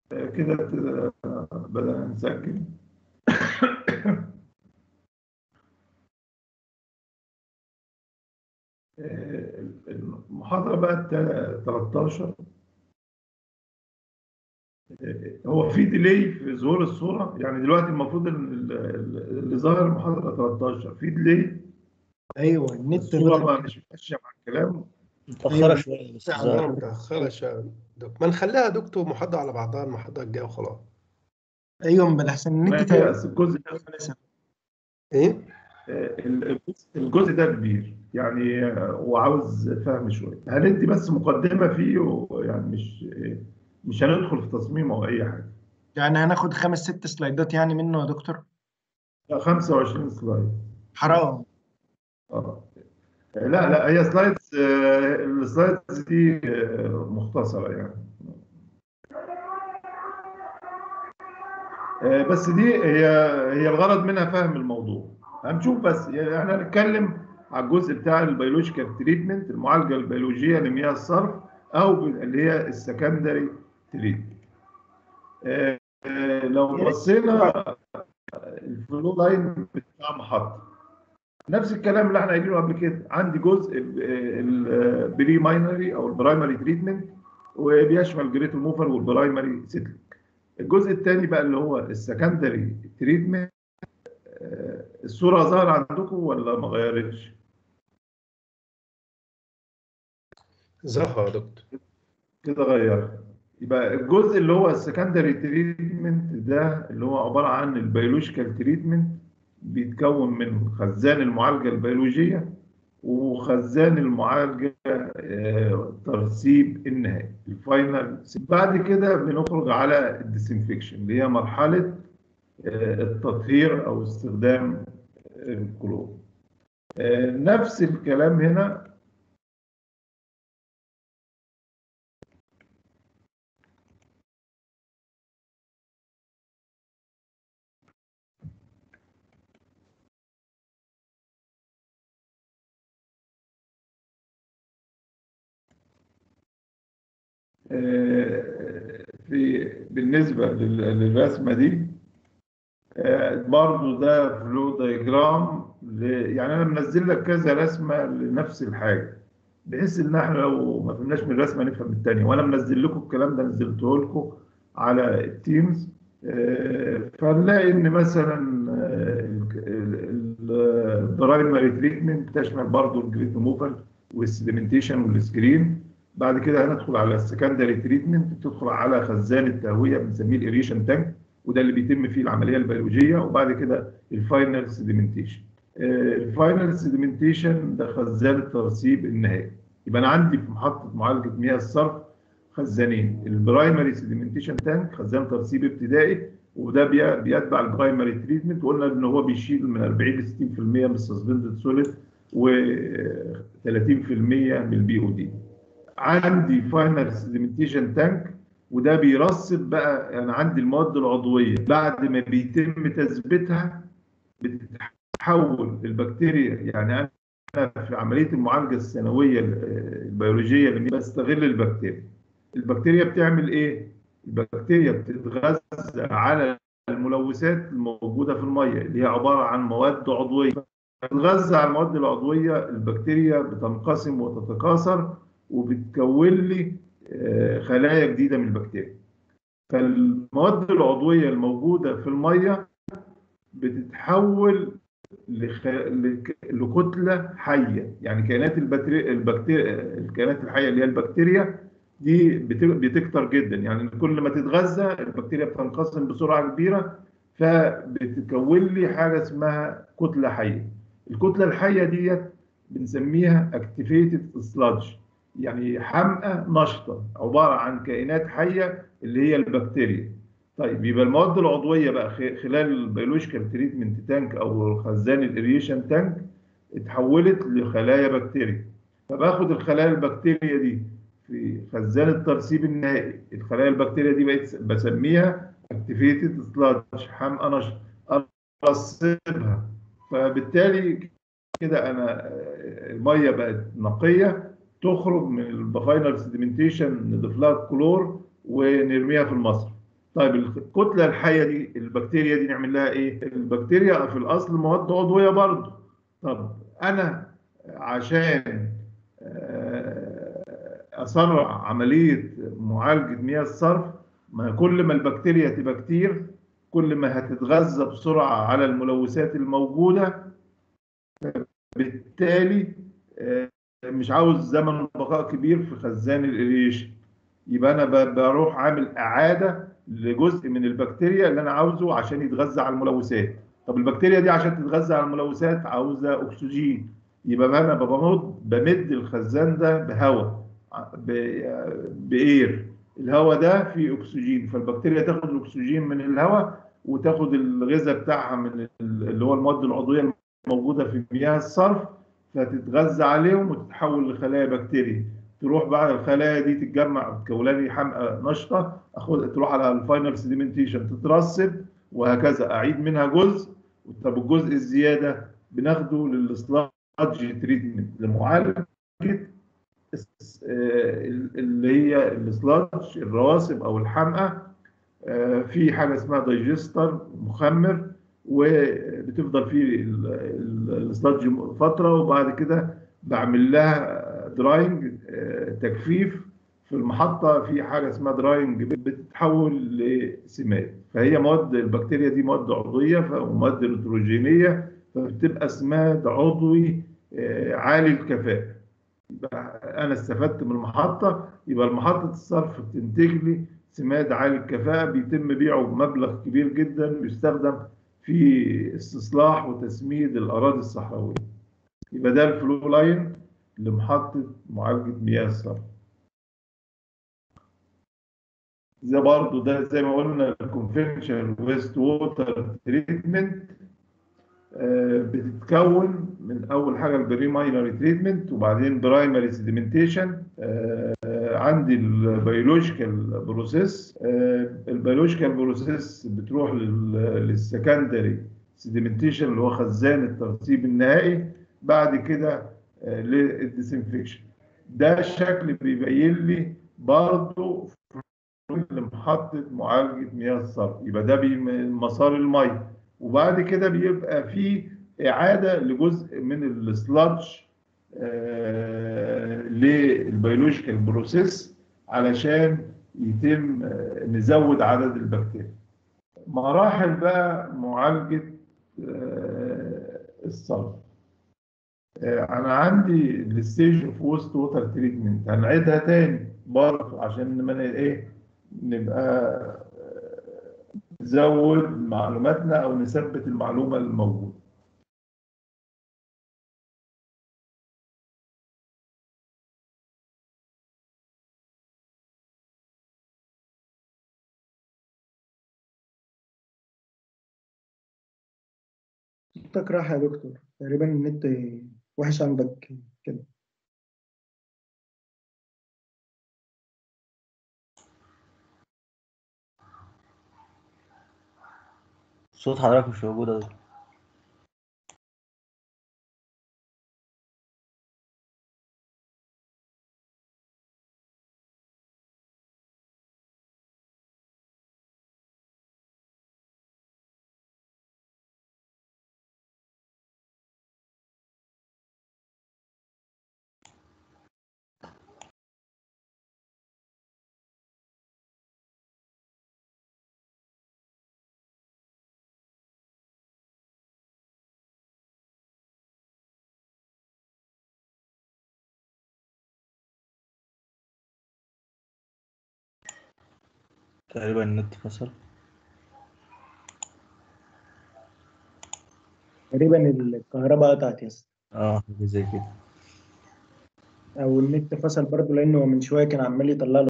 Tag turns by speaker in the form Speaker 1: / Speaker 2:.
Speaker 1: كده بدأنا نسجل. المحاضرة بقى 13. هو في ديلي في ظهور الصورة، يعني دلوقتي المفروض اللي ظاهر المحاضرة 13 في ديلي.
Speaker 2: ايوه النت
Speaker 1: الصورة مش ماشية مع الكلام،
Speaker 3: متأخرة شوية بس ظاهر.
Speaker 2: متأخرة شوية. ما نخليها دكتور محاضرة على بعضها المحاضرة الجاية وخلاص. ايوه بالاحسن النت
Speaker 1: تقريبا الجزء ده
Speaker 2: ايه؟
Speaker 1: الجزء ده كبير يعني وعاوز فهم شوية. هندي بس مقدمة فيه، ويعني مش هندخل في تصميم أو أي حاجة.
Speaker 2: يعني هناخد 5 6 سلايدات يعني منه يا دكتور؟
Speaker 1: 25 سلايد.
Speaker 2: حرام.
Speaker 1: لا هي سلايدز، السلايدز دي مختصرة يعني. بس دي هي الغرض منها فهم الموضوع. هنشوف بس يعني احنا هنتكلم على الجزء بتاع البيولوجيكال تريتمنت، المعالجة البيولوجية لمياه الصرف او اللي هي السكندري تريتمنت. لو بصينا الفلو لاين بتاع محطة، نفس الكلام اللي احنا قايلينه قبل كده. عندي جزء البري ماينري او البرايمري تريتمنت، وبيشمل جريت موفر والبرايمري سيتلينج. الجزء الثاني بقى اللي هو السكندري تريتمنت. الصوره ظاهره عندكم ولا ما غيرتش؟
Speaker 2: ظهر يا دكتور.
Speaker 1: كده غيرت. يبقى الجزء اللي هو السكندري تريتمنت ده اللي هو عباره عن البيولوجيكال تريتمنت، بيتكون من خزان المعالجه البيولوجيه وخزان المعالجه ترسيب النهائي الفاينل. بعد كده بنخرج على الديسانفكشن اللي هي مرحله التطهير او استخدام الكلور. نفس الكلام هنا. بالنسبة للرسمة دي برضو ده فلو دايجرام. يعني أنا منزل لك كذا رسمة لنفس الحاجة، بحيث إن احنا لو ما فهمناش من الرسمة نفهم التانية. وأنا منزل لكم الكلام ده، نزلته لكم على التيمز. فنلاقي إن مثلا البرايمري تريتمنت تشمل برضو الجريت ريموفال والسيدمنتيشن والسكرين. بعد كده هندخل على السكندري تريتمنت، بتدخل على خزان التهويه بنسميه الاريشن تانك، وده اللي بيتم فيه العمليه البيولوجيه. وبعد كده الفاينل سيدمنتيشن. الفاينل سيدمنتيشن ده خزان الترسيب النهائي. يبقى انا عندي في محطه معالجه مياه الصرف خزانين: البرايمري سيدمنتيشن تانك خزان ترسيب ابتدائي، وده بيتبع البرايمري تريتمنت. وقلنا ان هو بيشيل من 40 ل 60% من السسبندد سوليد و30% من البي او دي. عندي فاينل سيدمنتيشن تانك، وده بيرسب بقى. انا عندي المواد العضويه بعد ما بيتم تثبيتها بتتحول البكتيريا. يعني انا في عمليه المعالجه السنويه البيولوجيه اللي بستغل البكتيريا بتعمل ايه؟ البكتيريا بتتغذى على الملوثات الموجوده في الميه اللي هي عباره عن مواد عضويه. بتتغذى على المواد العضويه، البكتيريا بتنقسم وتتكاثر وبتكون لي خلايا جديده من البكتيريا. فالمواد العضويه الموجوده في الميه بتتحول لكتله حيه. يعني كائنات الكائنات الحيه اللي هي البكتيريا دي بتكتر جدا. يعني كل ما تتغذى البكتيريا بتنقسم بسرعه كبيره، فبتكون لي حاجه اسمها كتله حيه. الكتله الحيه ديت بنسميها اكتيفيتد سلادج، يعني حمأة نشطه عباره عن كائنات حيه اللي هي البكتيريا. طيب يبقى المواد العضويه بقى خلال البيولوجيكال تريتمنت تانك او خزان الاريشن تانك اتحولت لخلايا بكتيريا. فباخد الخلايا البكتيريا دي في خزان الترسيب النهائي. الخلايا البكتيريا دي بقيت بسميها اكتيفيتد سلادج، حمأة نشطه، ارسبها. فبالتالي كده انا الميه بقت نقيه، تخرج من الفاينل سيدمنتيشن نضيف لها كلور ونرميها في المصرف. طيب الكتله الحيه دي، البكتيريا دي نعمل لها ايه؟ البكتيريا في الاصل مواد عضويه برضه. طب انا عشان اسرع عمليه معالجه مياه الصرف، ما كل ما البكتيريا تبقى كتير كل ما هتتغذى بسرعه على الملوثات الموجوده، بالتالي مش عاوز زمن بقاء كبير في خزان الإريشن. يبقى انا بروح عامل اعاده لجزء من البكتيريا اللي انا عاوزه عشان يتغذى على الملوثات. طب البكتيريا دي عشان تتغذى على الملوثات عاوزه اكسجين، يبقى انا بمد الخزان ده بهواء، باير. الهواء ده فيه اكسجين، فالبكتيريا تاخد الاكسجين من الهواء وتاخد الغذاء بتاعها من اللي هو المواد العضويه الموجوده في مياه الصرف، فتتغذى عليهم وتتحول لخلايا بكتيريا. تروح بقى الخلايا دي تتجمع تكون لي حمقى نشطه، تروح على الفاينل سيديمنتيشن تترسب، وهكذا اعيد منها جزء. طب الجزء الزياده بناخده للسلاج تريتمنت، لمعالجه اللي هي السلاج، الرواسب او الحمقى. في حاجه اسمها دايجستر مخمر، وبتفضل فيه السلاج فتره، وبعد كده بعمل لها دراينج، تجفيف في المحطه. في حاجه اسمها دراينج بتتحول لسماد. فهي مواد البكتيريا دي مواد عضويه ومواد نيتروجينيه، فبتبقى سماد عضوي عالي الكفاءه. انا استفدت من المحطه، يبقى محطه الصرف بتنتج لي سماد عالي الكفاءه بيتم بيعه بمبلغ كبير جدا، بيستخدم في استصلاح وتسميد الاراضي الصحراويه. يبقى ده الفلو لاين لمحطه معالجه مياه الصرف. زي برضه ده زي ما قلنا الكونفشنال ويست ووتر تريتمنت، بتتكون من اول حاجه البريماينري تريتمنت، وبعدين برايمري سيديمنتيشن. عندي البيولوجيكال بروسيس. البيولوجيكال بروسيس بتروح للسكندري سيديمنتيشن اللي هو خزان الترسيب النهائي، بعد كده للديسنفكشن. ده الشكل بيبين لي برضه لمحطة معالجة مياه الصرف. يبقى ده مسار المية، وبعد كده بيبقى فيه إعادة لجزء من السلادج للبيولوجيكال بروسيس علشان يتم نزود عدد البكتيريا. مراحل بقى معالجة الصرف. انا عندي الستيج اوف ووست ووتر تريتمنت، هنعيدها تاني برضه عشان ما نبقى نزود معلوماتنا او نثبت المعلومه الموجوده.
Speaker 2: صوتك راح يا دكتور، تقريبا النت وحش عندك كده.
Speaker 3: صوت حضرتك مش موجود يا دكتور. تقريبا النت فصل.
Speaker 2: تقريبا الكهرباء قطعت يا اسطى،
Speaker 3: حاجة زي كده.
Speaker 2: او النت فصل برضه، لانه من شويه كان عمال يطلع له